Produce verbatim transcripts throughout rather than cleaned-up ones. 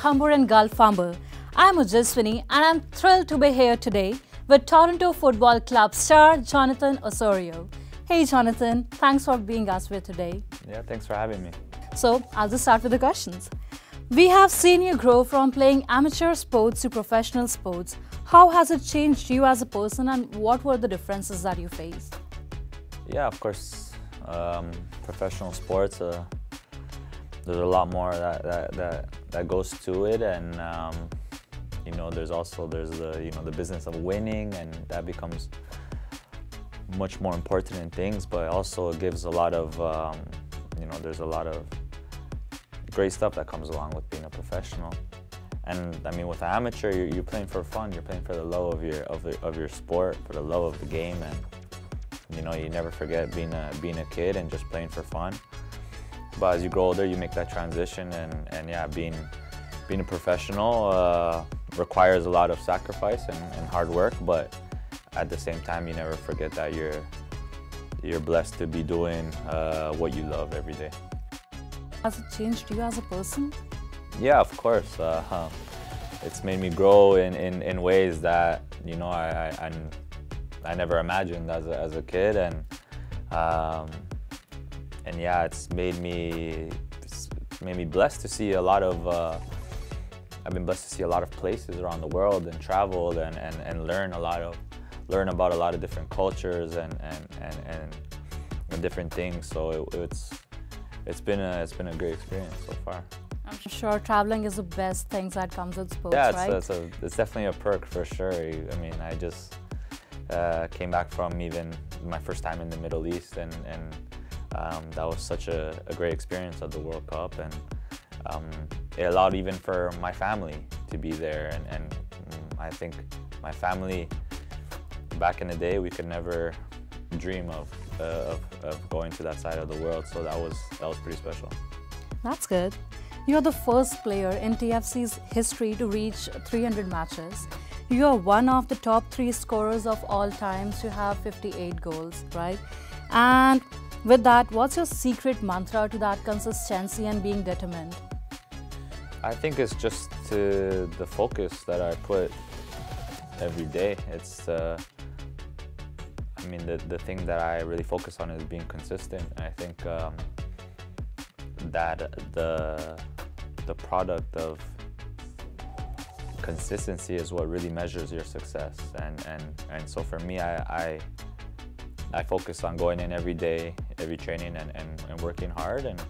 Humber and Gulf Humber. I'm Ujjaswini and I'm thrilled to be here today with Toronto Football Club star Jonathan Osorio. Hey Jonathan, thanks for being us here today. Yeah, thanks for having me. So I'll just start with the questions. We have seen you grow from playing amateur sports to professional sports. How has it changed you as a person and what were the differences that you faced? Yeah, of course, um, professional sports, uh, there's a lot more that, that, that, that goes to it, and um, you know, there's also there's the you know the business of winning, and that becomes much more important in things, but also it gives a lot of um, you know there's a lot of great stuff that comes along with being a professional. And I mean, with an amateur, you're, you're playing for fun. You're playing for the love of your of, the, of your sport, for the love of the game, and you know you never forget being a being a kid and just playing for fun. But as you grow older, you make that transition, and, and yeah, being being a professional uh, requires a lot of sacrifice and, and hard work. But at the same time, you never forget that you're you're blessed to be doing uh, what you love every day. Has it changed you as a person? Yeah, of course. Uh, it's made me grow in, in, in ways that you know I I, I never imagined as a, as a kid, and um, and yeah, it's made me it's made me blessed to see a lot of. Uh, I've been blessed to see a lot of places around the world and travel and, and, and learn a lot of learn about a lot of different cultures and and, and, and, and different things. So it, it's it's been a it's been a great experience so far. I'm sure traveling is the best thing that comes with sports, yeah, it's, right? it's, a, it's definitely a perk for sure. I mean, I just uh, came back from even my first time in the Middle East, and, and um, that was such a, a great experience at the World Cup, and um, it allowed even for my family to be there, and, and um, I think my family back in the day, we could never dream of, uh, of, of going to that side of the world, so that was, that was pretty special. That's good. You're the first player in T F C's history to reach three hundred matches. You are one of the top three scorers of all times to have fifty-eight goals, right? And with that, what's your secret mantra to that consistency and being determined? I think it's just to the focus that I put every day. It's, uh, I mean, the, the thing that I really focus on is being consistent. I think um, that the, the product of consistency is what really measures your success. And, and, and so for me, I, I, I focus on going in every day, every training, and, and, and working hard, and,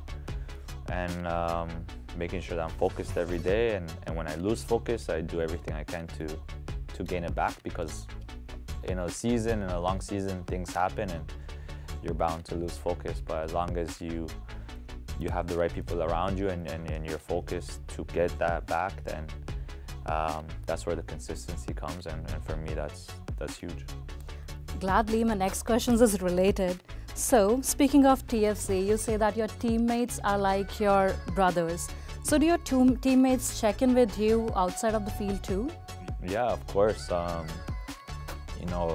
and um, making sure that I'm focused every day. And, and when I lose focus, I do everything I can to, to gain it back, because in a season, in a long season, things happen and you're bound to lose focus. But as long as you you have the right people around you, and, and, and you're focused to get that back, then um, that's where the consistency comes, and, and for me that's that's huge. Gladly, my next question is related. So, speaking of T F C, you say that your teammates are like your brothers. So do your two teammates check in with you outside of the field too? Yeah, of course. Um, you know,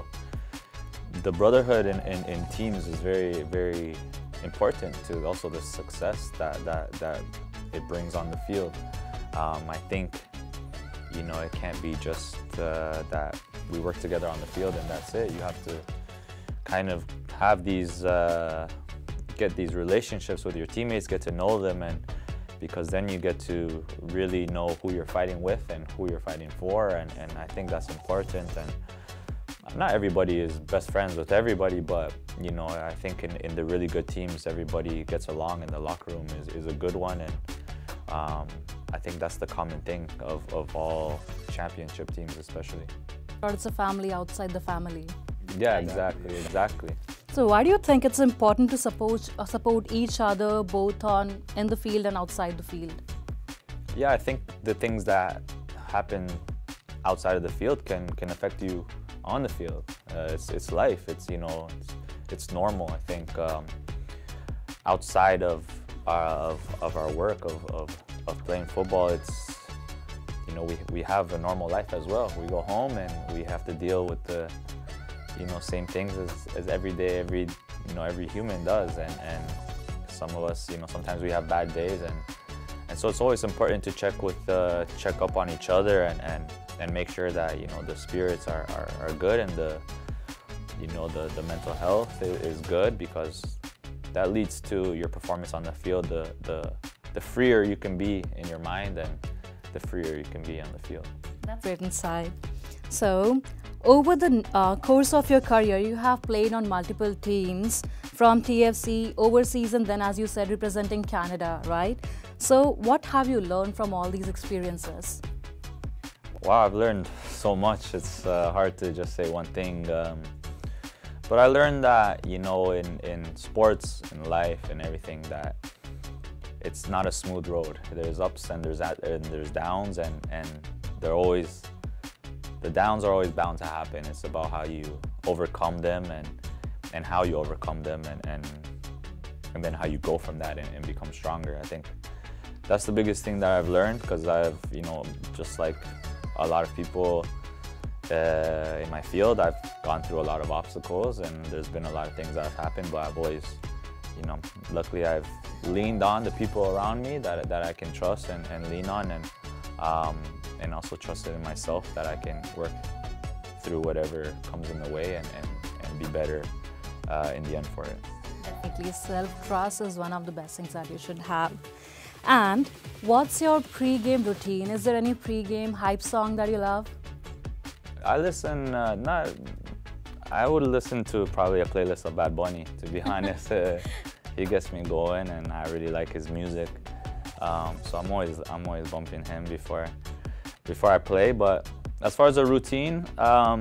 the brotherhood in, in, in teams is very, very important to also the success that, that, that it brings on the field. Um, I think, you know, it can't be just uh, that we work together on the field and that's it. You have to kind of have these, uh, get these relationships with your teammates, get to know them, and because then you get to really know who you're fighting with and who you're fighting for, and, and I think that's important. And not everybody is best friends with everybody, but you know, I think in, in the really good teams, everybody gets along, and the locker room is, is a good one, and um, I think that's the common thing of, of all championship teams especially. Or it's a family outside the family. Yeah, exactly, exactly. So why do you think it's important to support, uh, support each other both on in the field and outside the field? Yeah, I think the things that happen outside of the field can, can affect you on the field. Uh, it's, it's life, it's, you know, it's, it's normal. I think um, outside of our, of, of our work, of, of, of playing football, it's, you know, we, we have a normal life as well. We go home and we have to deal with the, you know, same things as, as every day, every, you know, every human does. And, and some of us, you know, sometimes we have bad days, and, and and so it's always important to check with uh, check up on each other and, and and make sure that, you know, the spirits are, are, are good, and the you know the, the mental health is, is good, because that leads to your performance on the field. The, the the freer you can be in your mind, and the freer you can be on the field. That's great insight. So, over the uh, course of your career, you have played on multiple teams, from T F C, overseas, and then, as you said, representing Canada, right? So, what have you learned from all these experiences? Wow, I've learned so much. It's uh, hard to just say one thing. Um, but I learned that, you know, in, in sports, in life, and everything, that it's not a smooth road. There's ups and there's at, and there's downs, and, and they're always, the downs are always bound to happen. It's about how you overcome them, and, and how you overcome them, and, and, and then how you go from that and, and become stronger. I think that's the biggest thing that I've learned, because I've, you know, just like a lot of people uh, in my field, I've gone through a lot of obstacles, and there's been a lot of things that have happened, but I've always, you know, luckily I've leaned on the people around me that, that I can trust and, and lean on, and, um, and also trusted in myself that I can work through whatever comes in the way, and, and, and be better uh, in the end for it. Definitely, self-trust is one of the best things that you should have. And what's your pre-game routine? Is there any pre-game hype song that you love? I listen, uh, not, I would listen to probably a playlist of Bad Bunny, to be honest. uh, he gets me going, and I really like his music. Um, so I'm always, I'm always bumping him before, before I play. But as far as a routine, um,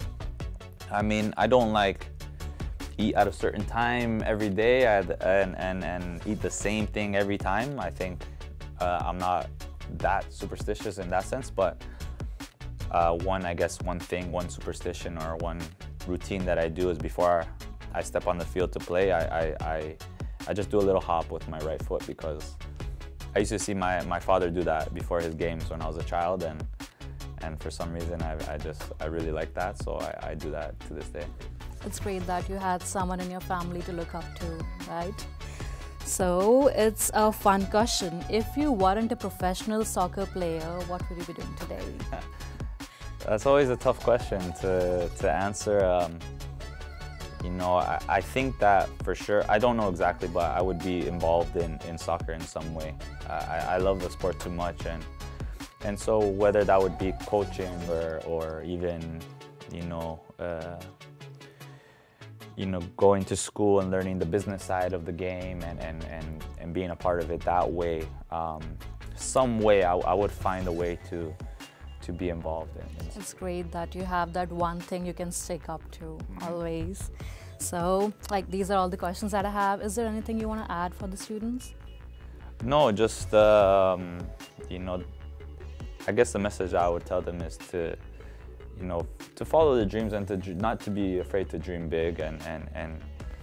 I mean, I don't like eat at a certain time every day and, and, and eat the same thing every time. I think uh, I'm not that superstitious in that sense, but uh, one, I guess one thing, one superstition or one routine that I do is before I step on the field to play, I, I, I, I just do a little hop with my right foot, because I used to see my, my father do that before his games when I was a child, and, and for some reason I, I just, I really like that, so I, I do that to this day. It's great that you had someone in your family to look up to, right? So, it's a fun question. If you weren't a professional soccer player, what would you be doing today? That's always a tough question to, to answer. Um, you know, I, I think that for sure, I don't know exactly, but I would be involved in, in soccer in some way. I, I love the sport too much, and, and so whether that would be coaching or, or even, you know, uh, you know, going to school and learning the business side of the game, and, and, and, and being a part of it that way. Um, some way I, I would find a way to, to be involved in. It's great that you have that one thing you can stick up to, mm-hmm. always. So, like, these are all the questions that I have. Is there anything you want to add for the students? No, just, um, you know, I guess the message I would tell them is to, you know, to follow the dreams, and to not to be afraid to dream big, and, and, and,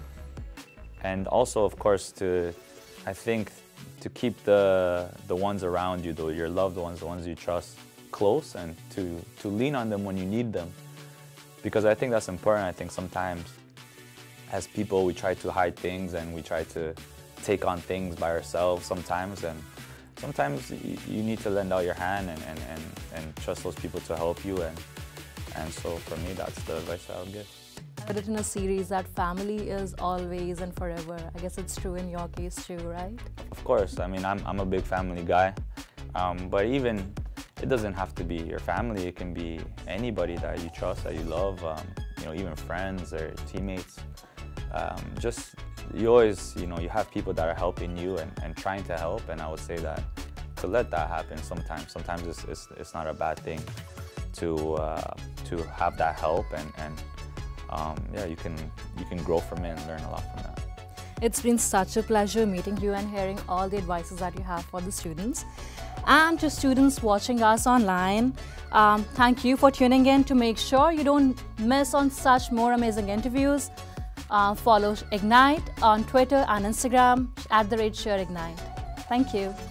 and also, of course, to, I think, to keep the, the ones around you, though, your loved ones, the ones you trust, close, and to, to lean on them when you need them. Because I think that's important. I think sometimes as people, we try to hide things, and we try to take on things by ourselves sometimes, and sometimes you, you need to lend out your hand, and, and, and, and trust those people to help you. And, And so for me, that's the advice I would give. I read in a series that family is always and forever. I guess it's true in your case too, right? Of course. I mean, I'm, I'm a big family guy. Um, but even, it doesn't have to be your family. It can be anybody that you trust, that you love, um, you know, even friends or teammates. Um, just, you always, you know, you have people that are helping you and, and trying to help. And I would say that to let that happen sometimes, sometimes it's, it's, it's not a bad thing. To uh, to have that help, and and um, yeah, you can you can grow from it and learn a lot from that. It's been such a pleasure meeting you and hearing all the advices that you have for the students. And to students watching us online, um, thank you for tuning in. To make sure you don't miss on such more amazing interviews, uh, follow Ignite on Twitter and Instagram at the rate Share Ignite. Thank you.